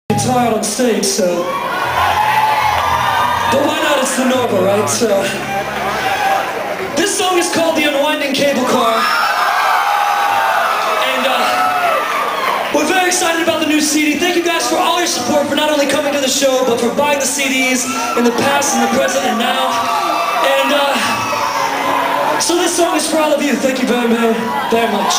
guitar out on stage, so... But why not? It's the Nova, right? So... This song is called The Unwinding Cable Car. And, we're very excited about the new CD. Thank you guys for all your support, for not only coming to the show, but for buying the CDs in the past, in the present, and now. And, so this song is for all of you. Thank you very, very much.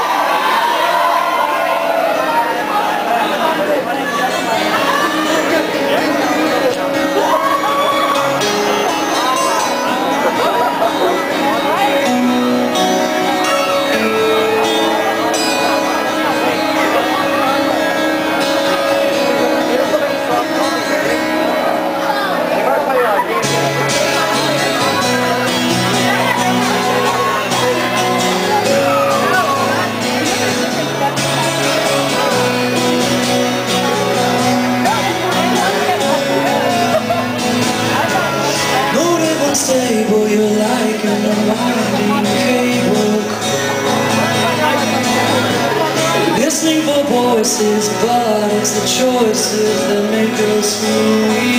Stable, you're like an unwinding cable car. Listening for voices, but it's the choices that make us who we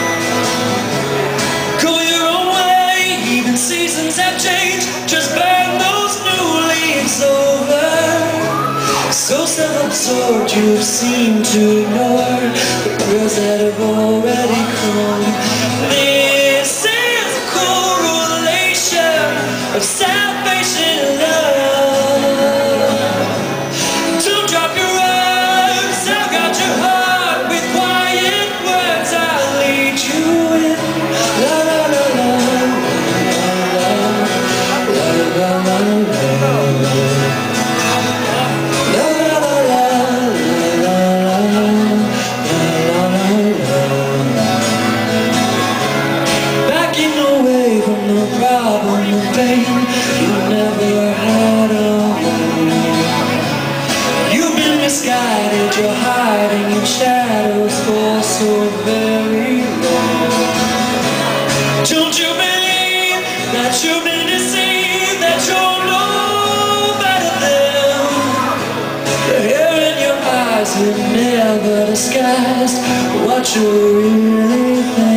are. Go your own way, even seasons have changed. Just burn those new leaves over. So self-absorbed, you've seemed to ignore the prayers that have already come. Of salvation and love. Don't drop your arms, I've got your heart. With quiet words I'll lead you in. La la la la, la la la la la. You never had a home. You've been misguided, you're hiding in shadows for so very long. Don't you believe that you've been deceived, that you're no better than the hair in your eyes have never disguised what you really think.